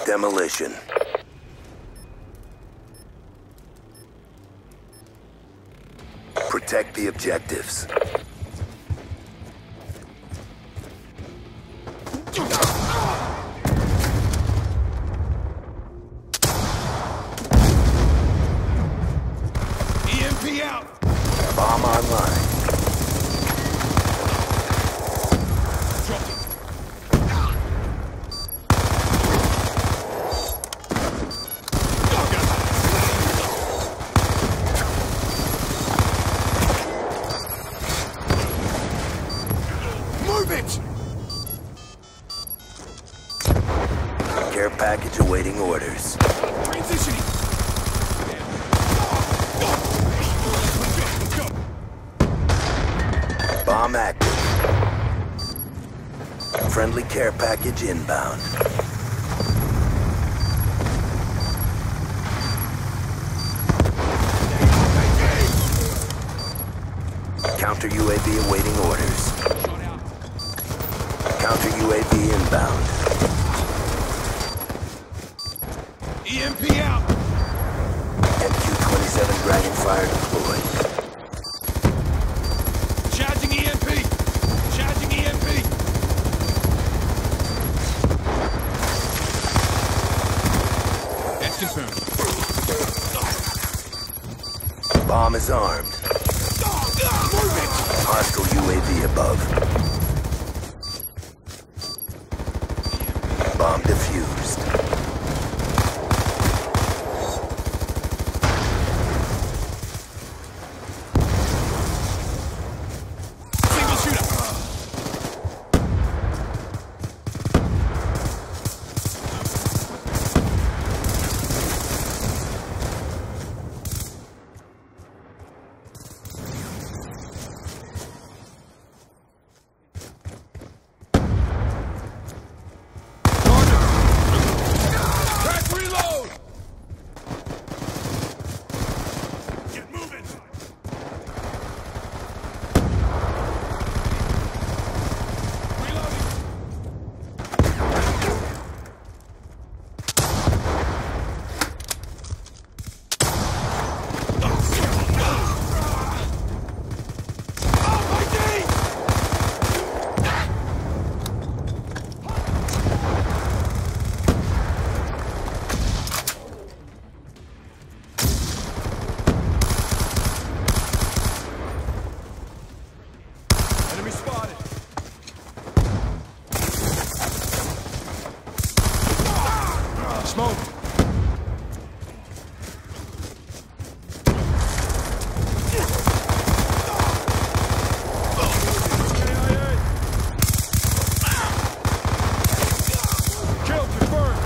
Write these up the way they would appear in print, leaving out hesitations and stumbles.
demolition. Protect the objectives. EMP out! Bomb online. Move it! Care package awaiting orders. Transitioning! Let's go! Bomb active. Friendly care package inbound. Counter UAV awaiting orders. Counter UAV inbound. EMP out! MQ-27 Dragonfire deployed. Charging EMP! Charging EMP! That's confirmed. Bomb is armed. Move it! Hostile UAV above. Bomb defused. Single shooter! Crack reload! Get moving! Reloading! Oh, my knee! Enemy spotted. Smoke. Kill confirmed.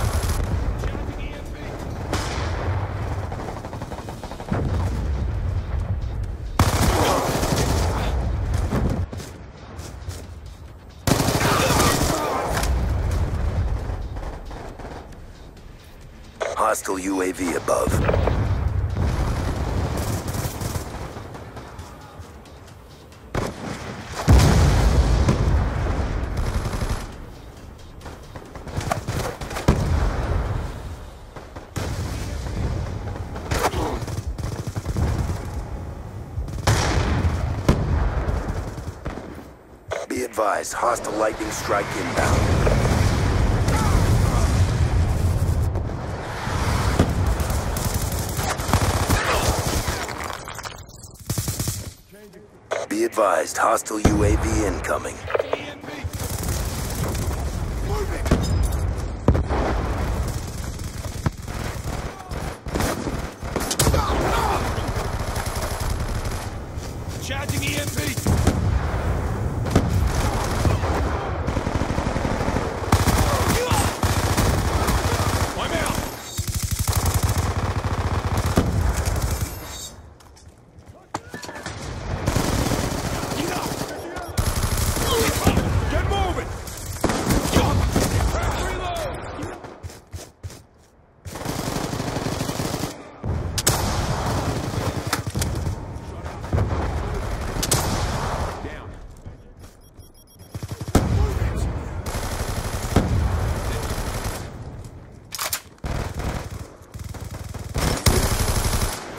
Hostile UAV above. Be advised, hostile lightning strike inbound. Be advised, hostile UAV incoming. Move it! Charging EMP! I'm out! Get up!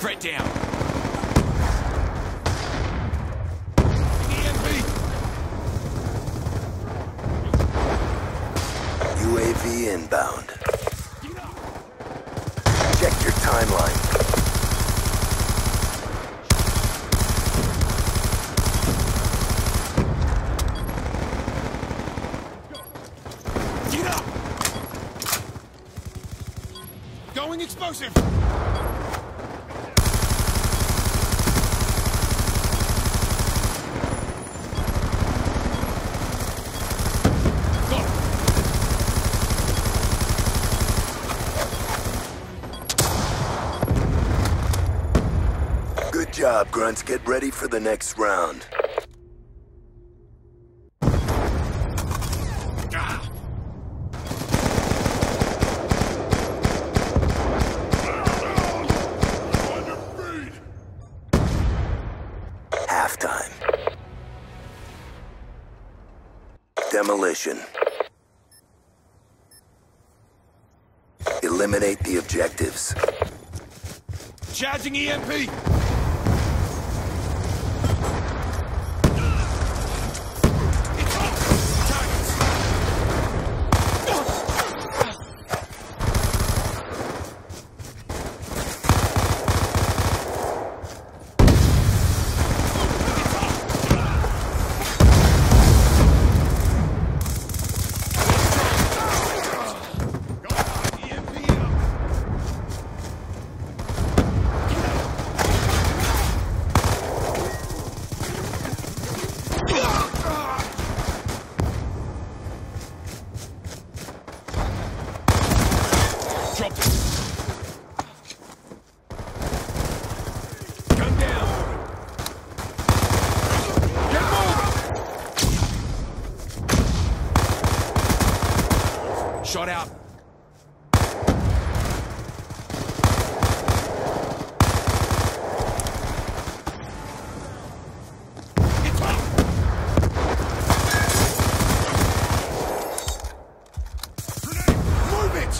Threat down. EMP! UAV inbound. Check your timeline. Get up! Going explosive! Good job, Grunts. Get ready for the next round. Halftime. Demolition. Eliminate the objectives. Charging EMP! It's up! Targets! Dropped it. Gun down. Get moving. Shot out. It's up. Grenade. Move it.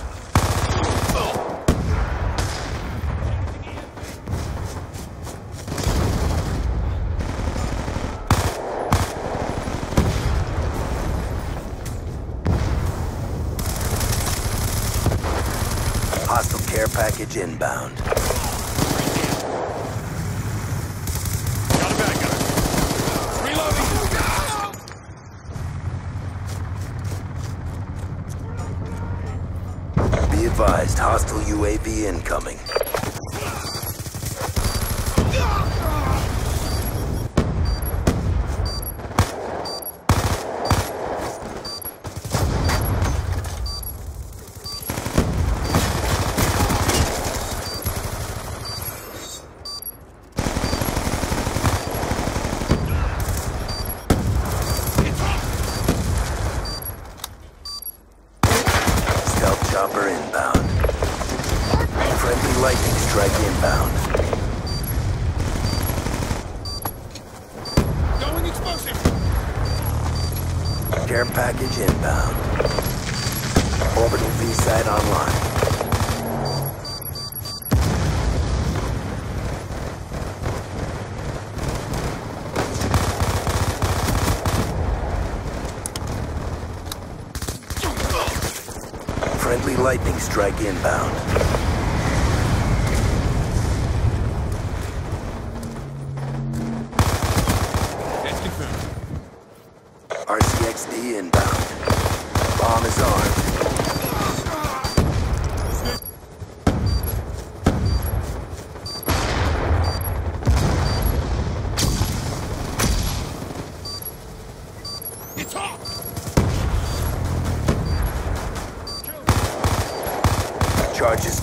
Hostile care package inbound. Got a bad guy. Reloading. Be advised, hostile UAV incoming. Stealth chopper inbound. Friendly lightning strike inbound. Going explosive. Care package inbound. Orbital V-site online. Friendly lightning strike inbound. That's confirmed. RCXD inbound. Bomb is armed. It's off. Charges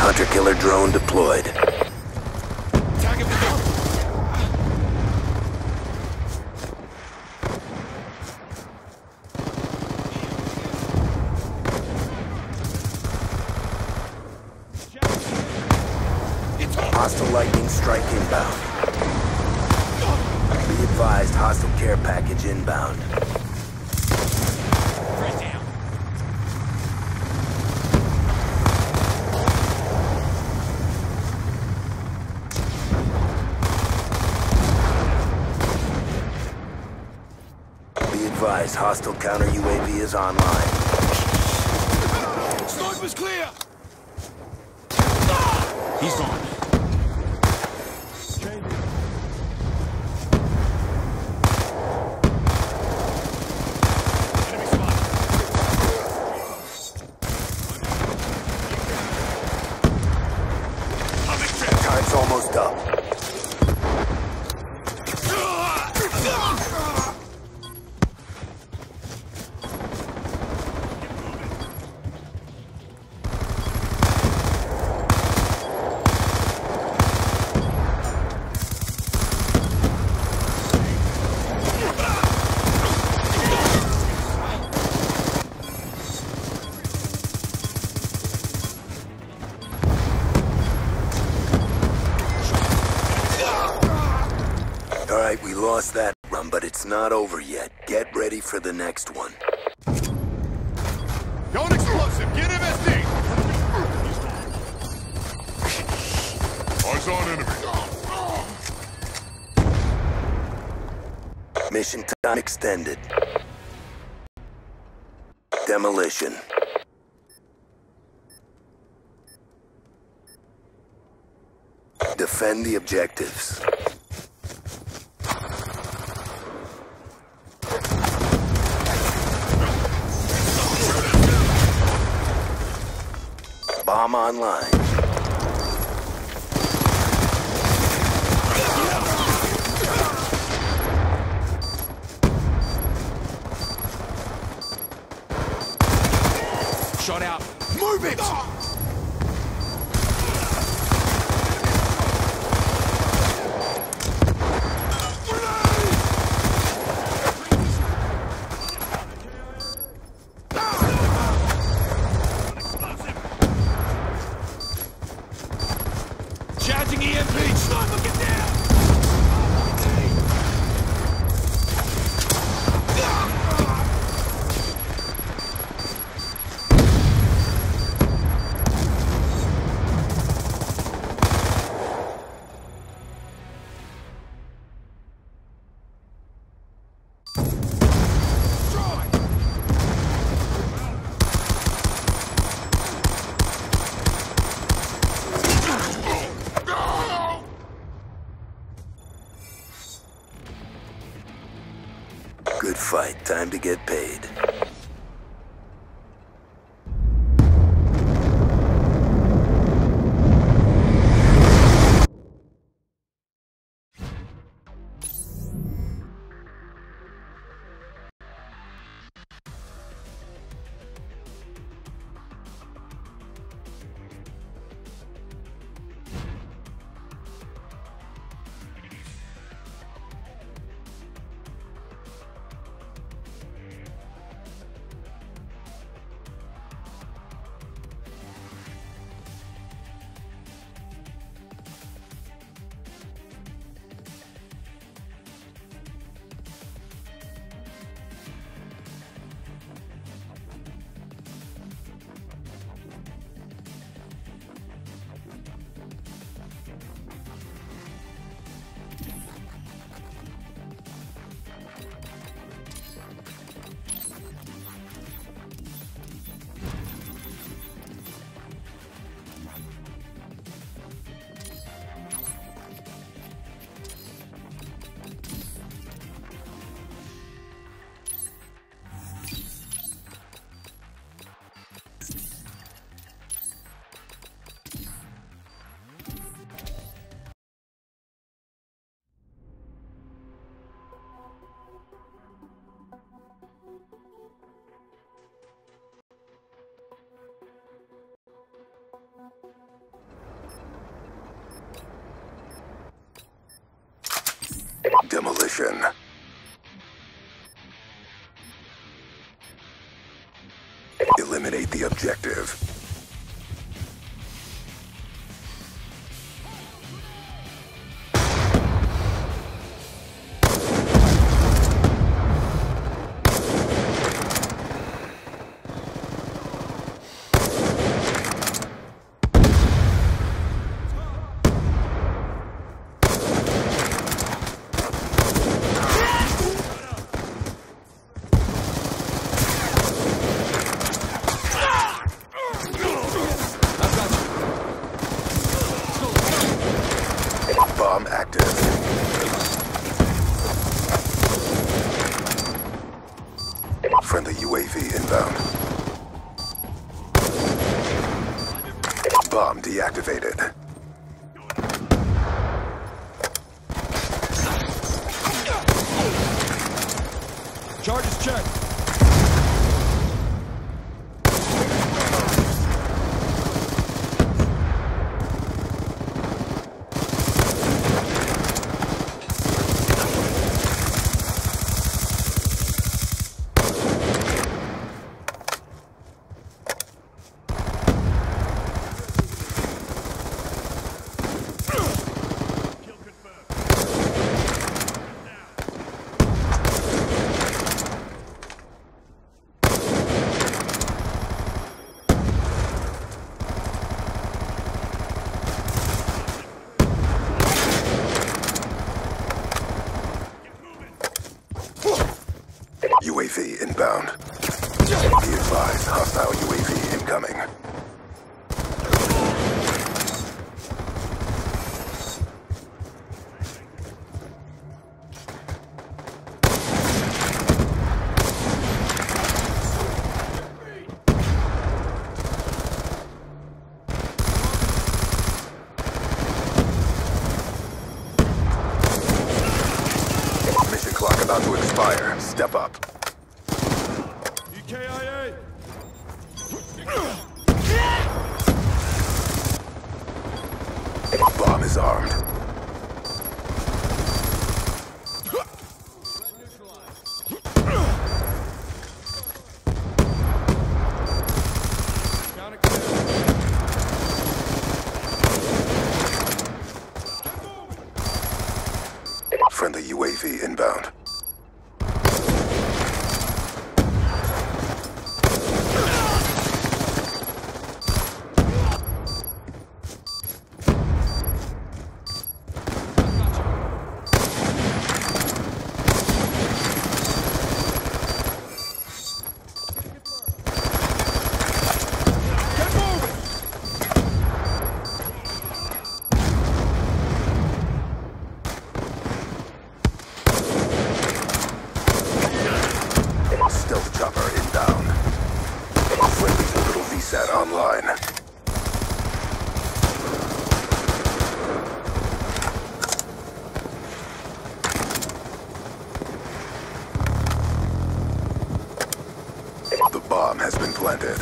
Hunter-killer drone deployed. Target position. It's on. Hostile lightning strike inbound. Be advised, hostile care package inbound. Right down. Be advised, hostile counter UAV is online. Sniper's clear. He's gone. Enemy spotted. Atomic trip. Time's almost up. Alright, we lost that run, but it's not over yet. Get ready for the next one. Going explosive. Get MSD. Eyes on enemy. Mission time extended. Demolition. Defend the objectives. Bomb online. Shot out. Move it! Charging EMP! Sniper, get down! Good fight. Time to get paid. Demolition. Eliminate the objective. Bomb active. Friendly UAV inbound. Bomb deactivated. Charges checked. UAV inbound. Be advised, hostile UAV incoming. Mission clock about to expire. Step up. EKIA! Bomb is armed. Friendly UAV inbound. Stealth chopper inbound. Friendly orbital VSAT online. The bomb has been planted.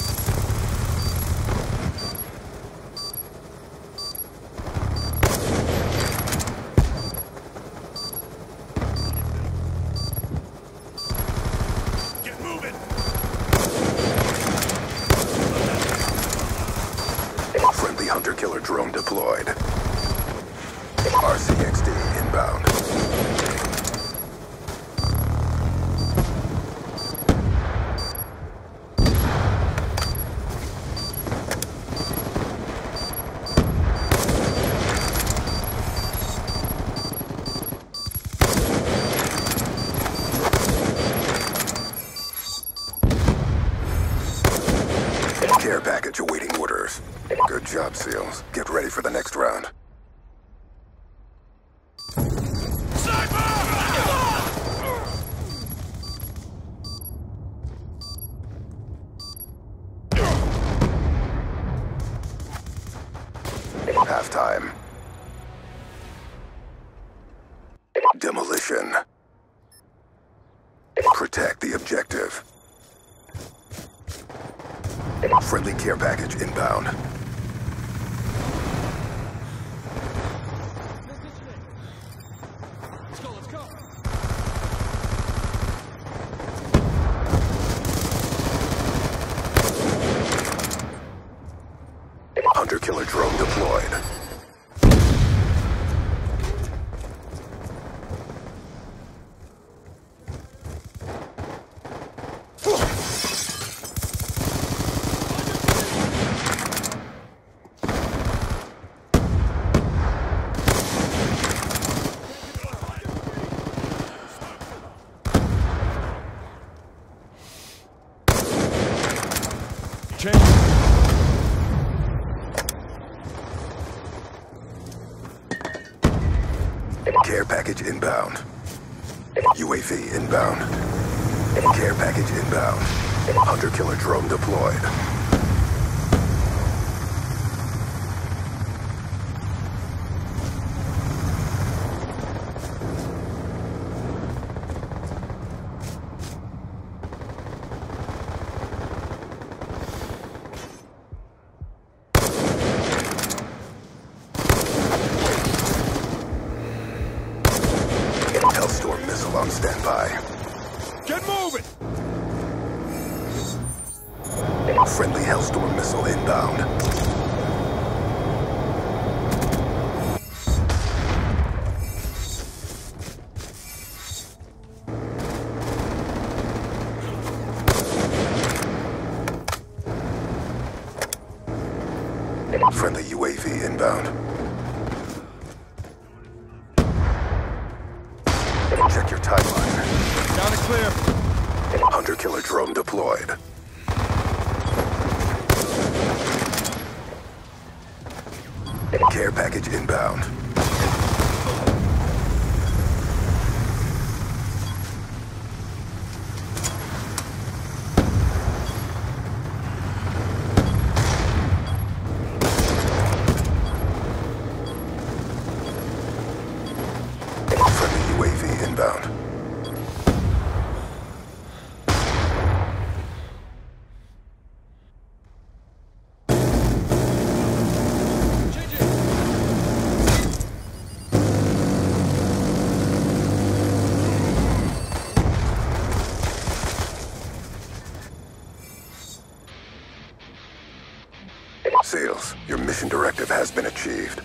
Friendly hunter-killer drone deployed. RCXD inbound. Care package awaiting orders. Good job, SEALs. Get ready for the next round. Halftime. Demolition. Protect the objective. Friendly care package inbound. Let's go, let's go. Care package inbound. UAV inbound. Care package inbound. Hunter-killer drone deployed. Hellstorm missile on standby. Get moving! Friendly Hellstorm missile inbound. Friendly UAV inbound. Check your timeline. Got it clear. Hunter-killer drone deployed. Care package inbound. Friendly UAV inbound. SEALs, your mission directive has been achieved.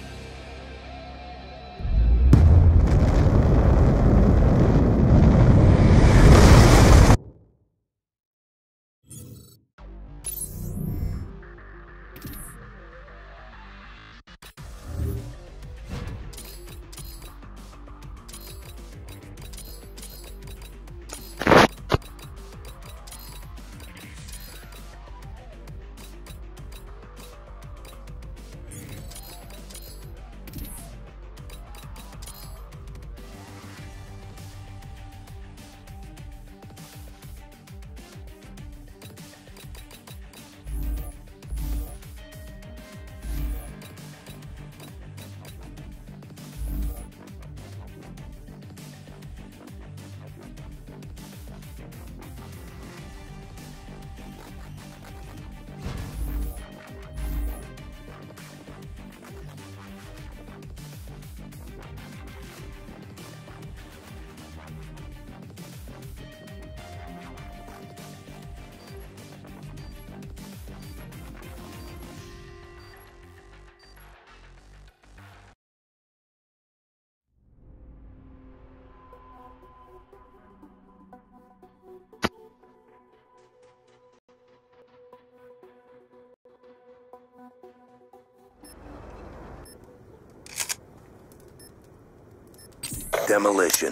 Demolition.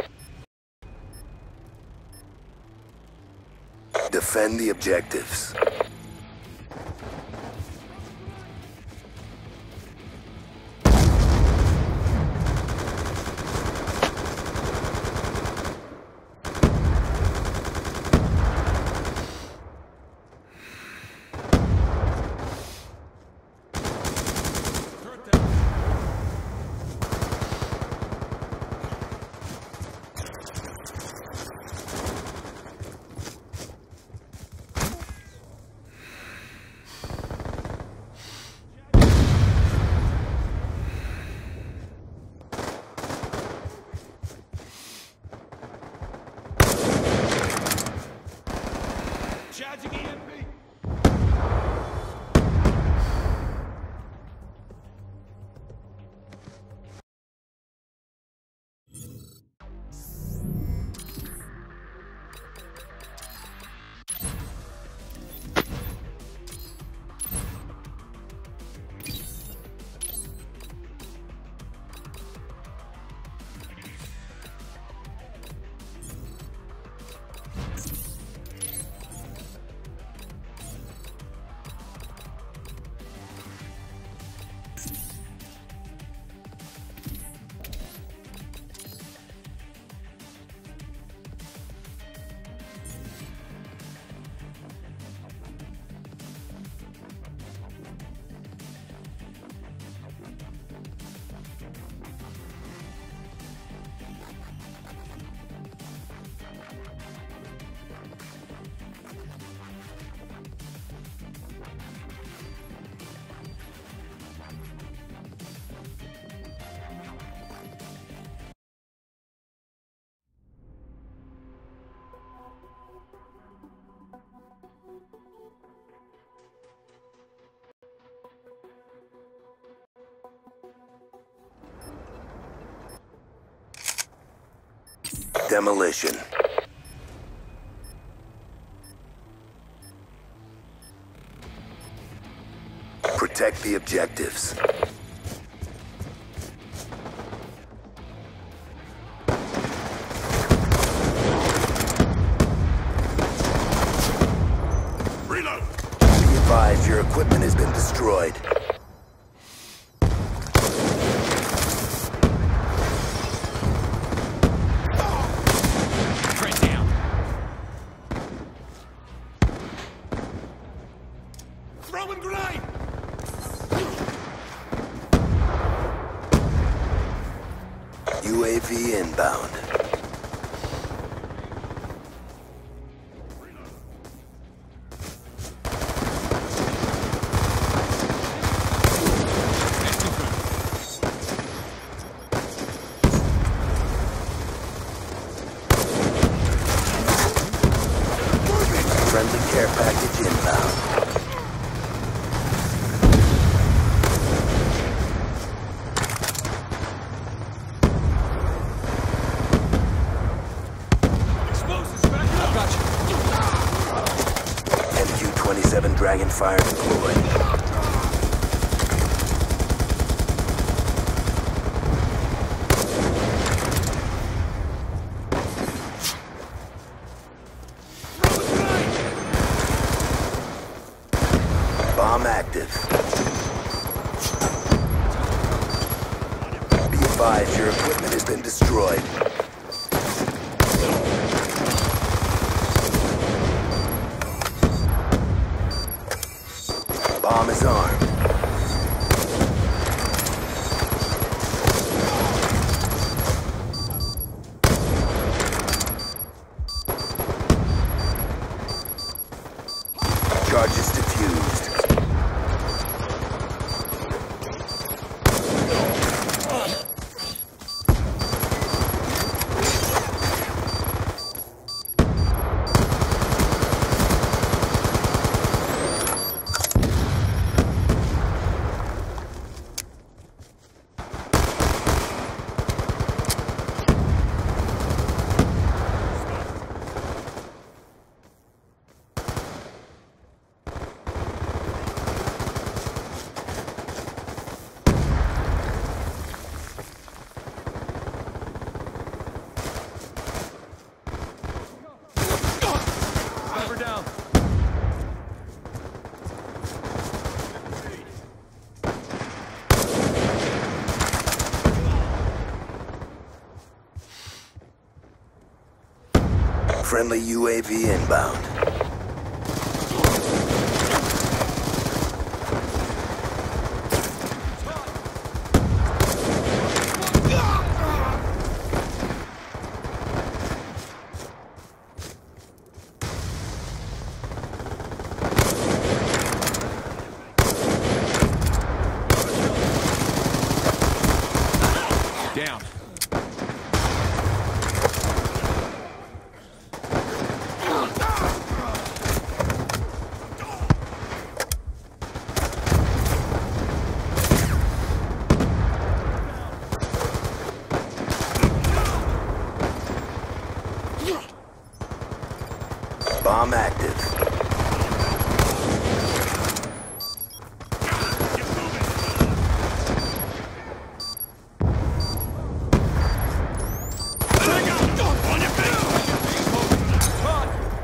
Defend the objectives. Charging EMP! demolition. Protect the objectives. Reload! Be advised, your equipment has been destroyed. Threat down. Throwing grenade! UAV inbound. Friendly care package inbound. Explosives back up! Gotcha. MQ-27 Dragonfire deployed. Bomb active. Be advised, your equipment has been destroyed. Bomb is armed. Charges defused. Cover down. Friendly UAV inbound. Down. Bomb active. Get moving. Take out. On your feet. Come on.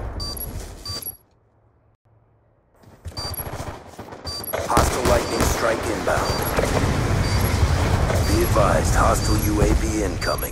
Hostile lightning strike inbound. Be advised, hostile UAV incoming.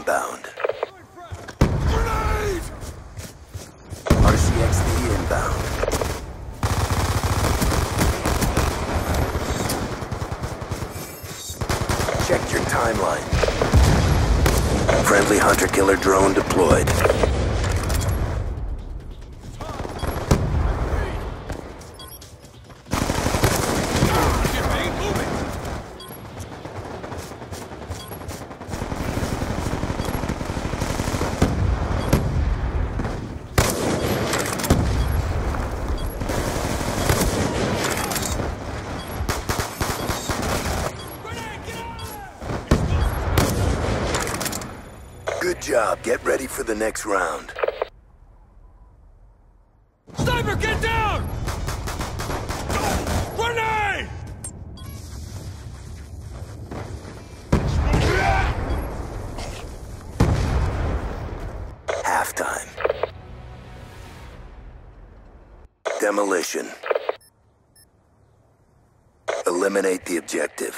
inbound. Grenade! RCXD inbound. Check your timeline. Friendly hunter-killer drone deployed. Good job. Get ready for the next round. Sniper, get down! Grenade! Halftime. Demolition. Eliminate the objective.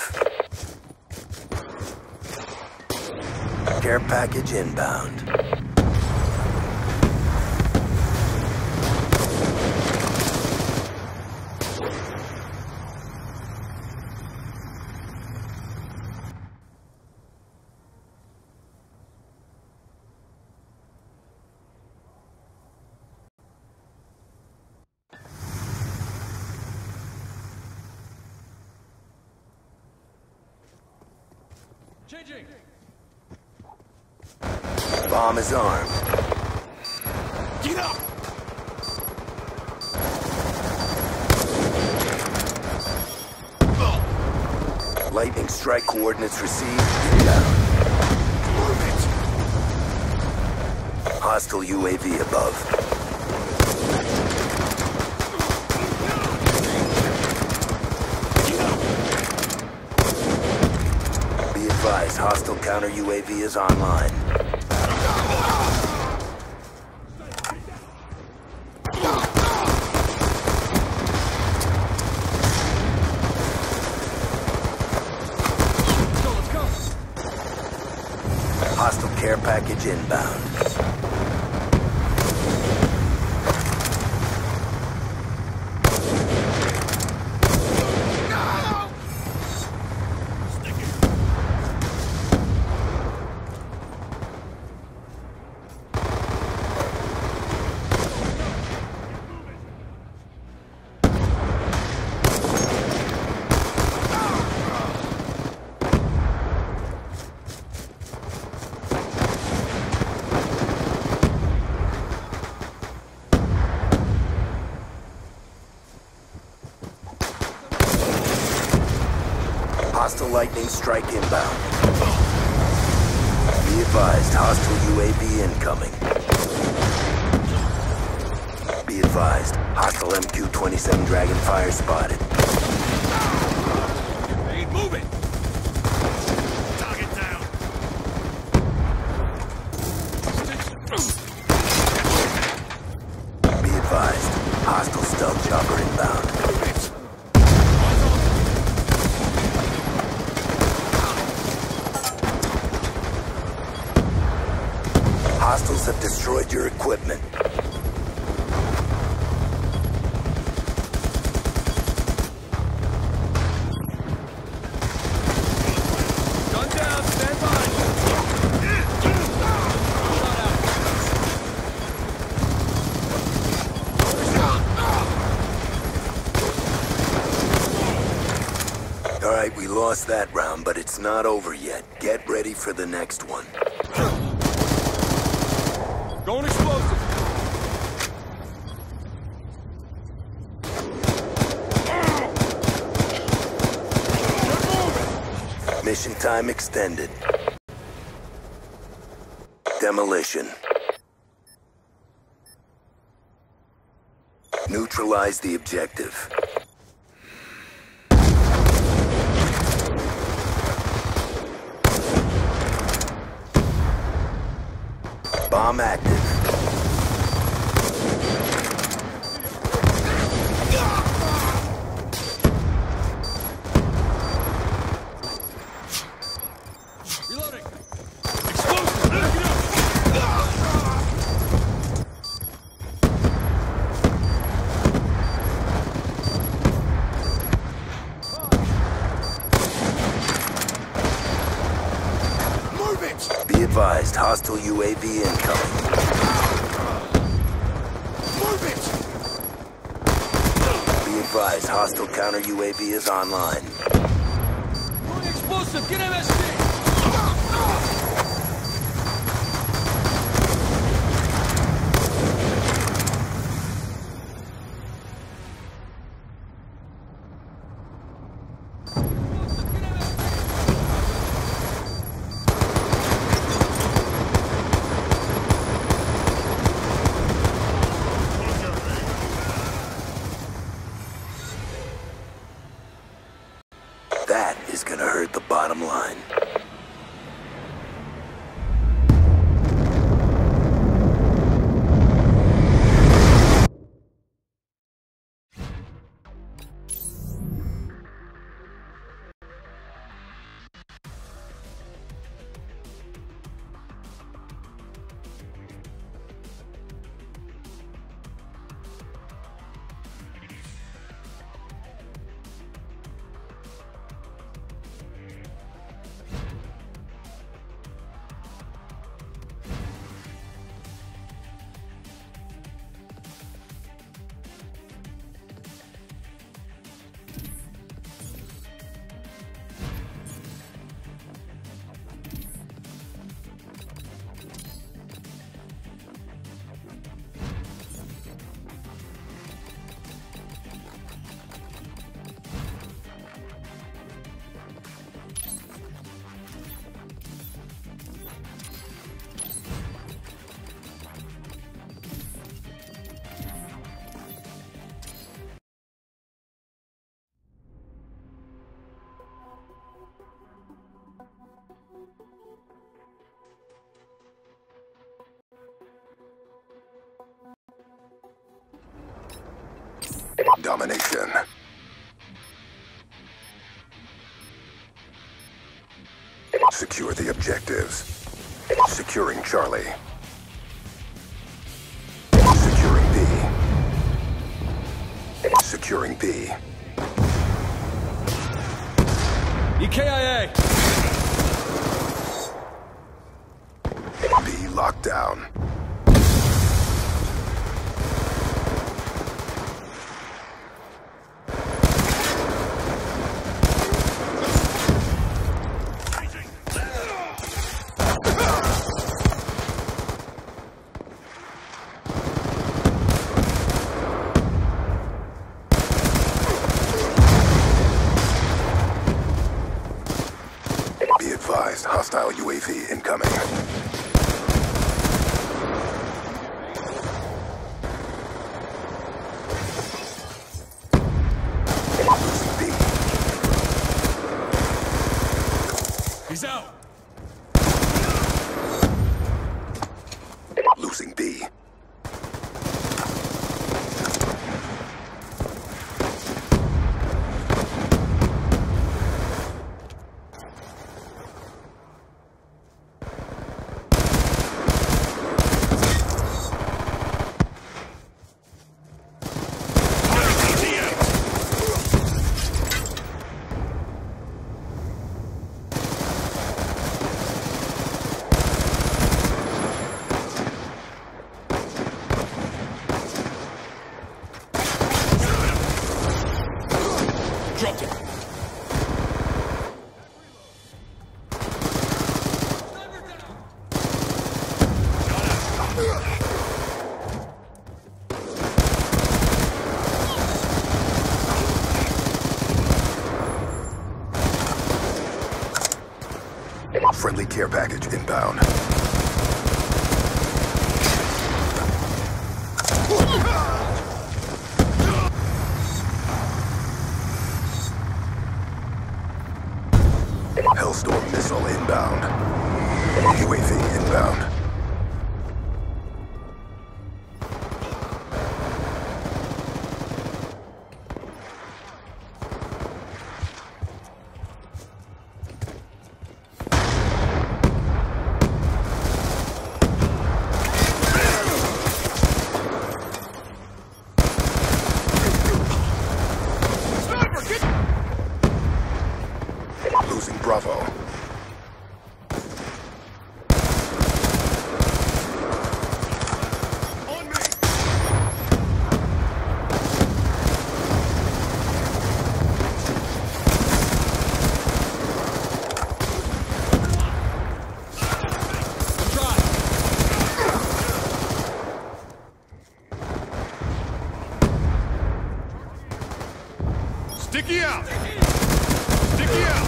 Care package inbound. Changing! Bomb is armed. Get up! Lightning strike coordinates received. Inbound. Move it! Hostile UAV above. Be advised, hostile counter UAV is online. Hostile care package inbound. Hostile lightning strike inbound. Be advised, hostile UAV incoming. Be advised, hostile MQ-27 Dragonfire spotted. Hey, move it! Target down! Be advised, hostile stealth chopper inbound. Hostiles have destroyed your equipment. Gun down, stand by! All right, we lost that round, but it's not over yet. Get ready for the next one. Going explosive! Mission time extended. Demolition. Neutralize the objective. Bomb active. Reloading! Explosive! advised, hostile UAV incoming. Move it! Be advised, hostile counter UAV is online. Throwing explosive, get MSD! That is gonna hurt the bottom line. Domination. Secure the objectives. Securing Charlie. Securing B. Securing B. EKIA! B locked down. Be advised, hostile UAV incoming. Losing B. He's out! Losing B. Dropped him! Friendly care package inbound. Hellstorm missile inbound. UAV inbound. Losing Bravo. out! Sticky out!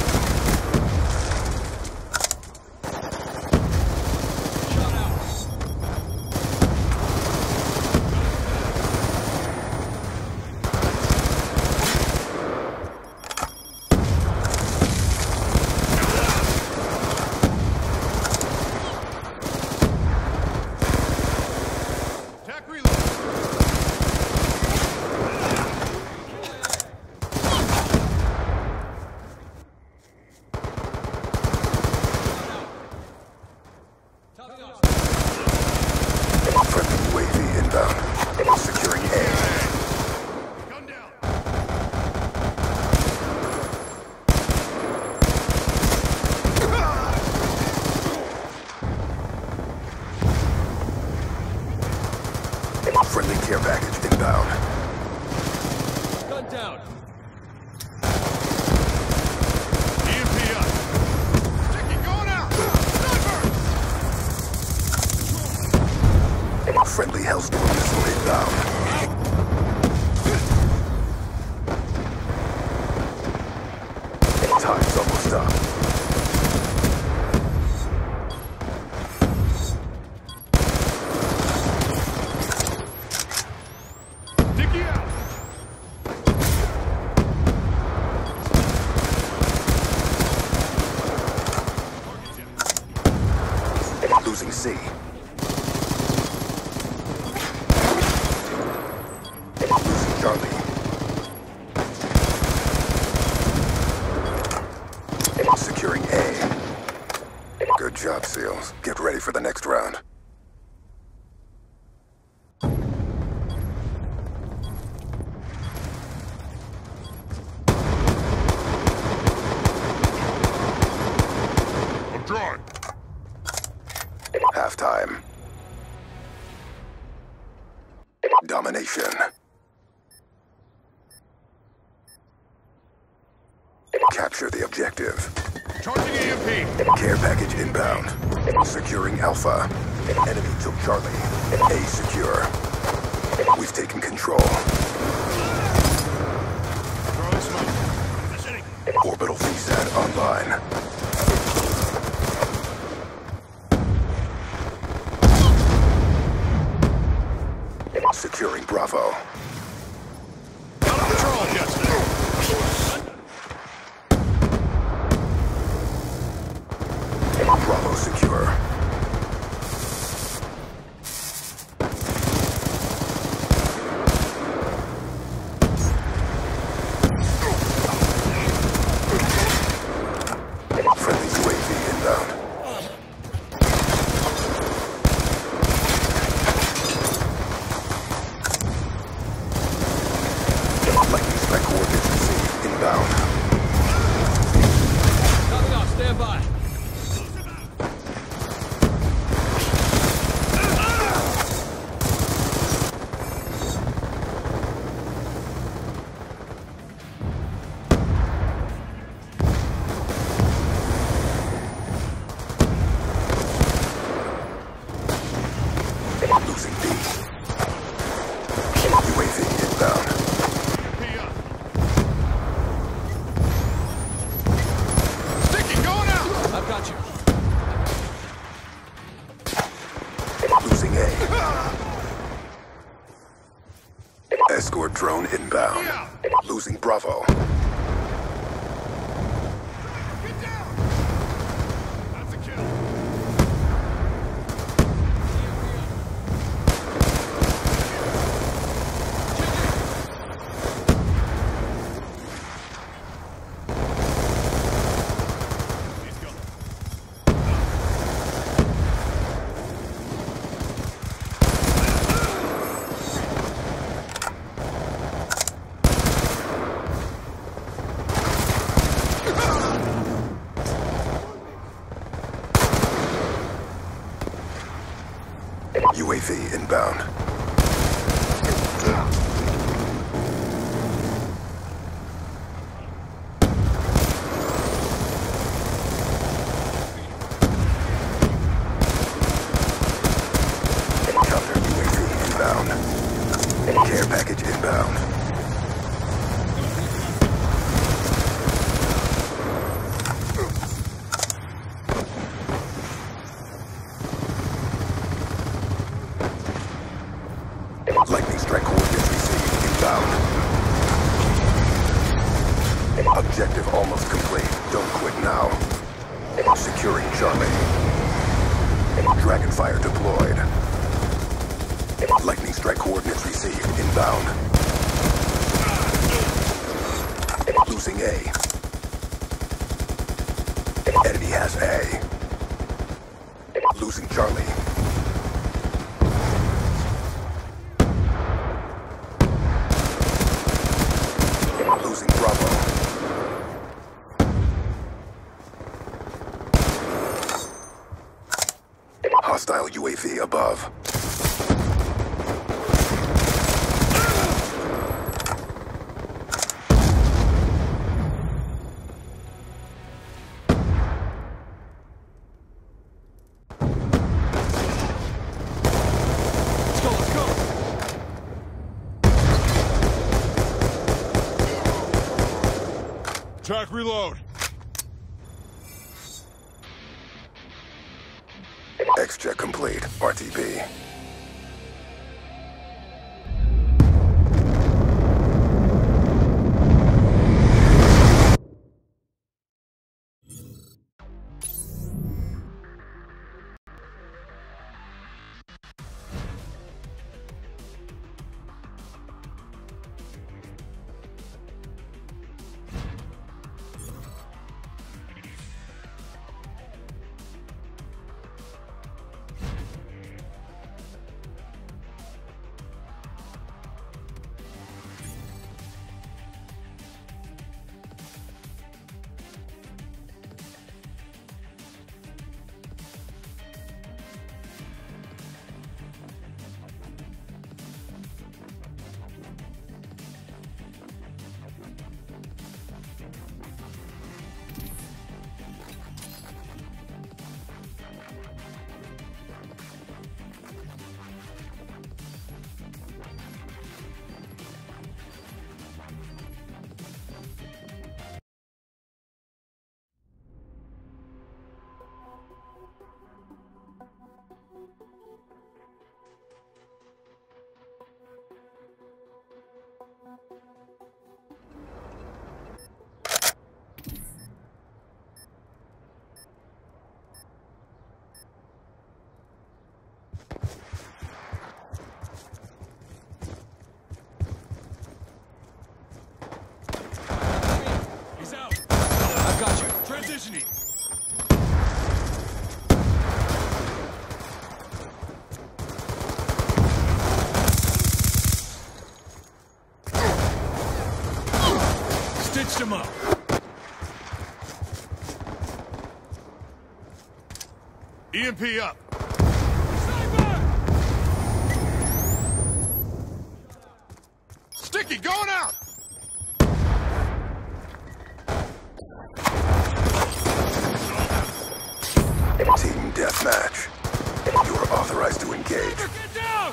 Friendly care package inbound. Gun down. EMP up. Sticky going out. Sniper! Friendly Hellstorm missile inbound. Time's almost up. Losing C. Losing Charlie. Securing A. Good job, SEALs. Get ready for the next round. I'm drawing. Halftime. Domination. Capture the objective. Charging EMP. Care package inbound. Securing Alpha. Enemy took Charlie. A secure. We've taken control. Charlie smoke. Positioning. Orbital VSAT online. Securing Bravo. Out of control, Justin. Bravo secure. Friendly UAV inbound. Lightning strike coordinates received inbound. Copy off, stand by. Losing B. UAV inbound. EMP up. Sticky going out. I've got you. Losing A. Escort drone inbound. Losing Bravo. Get down. That's a kill. He's gone. UAV inbound. Counter UAV inbound. Care package inbound. Objective almost complete. Don't quit now. Securing Charlie. Dragonfire deployed. Lightning strike coordinates received. Inbound. Losing A. Enemy has A. Losing Charlie. Losing Bravo. Hostile UAV above. Let's go! Track reload. X-check complete. RTB. He's out. I've got you. Transitioning. Stitched him up. EMP up. Sniper! Sticky, going out! Team deathmatch. You are authorized to engage. Get down!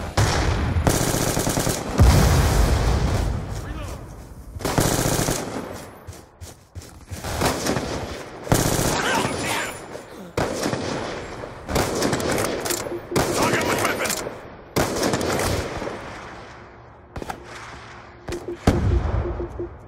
Target with weapon!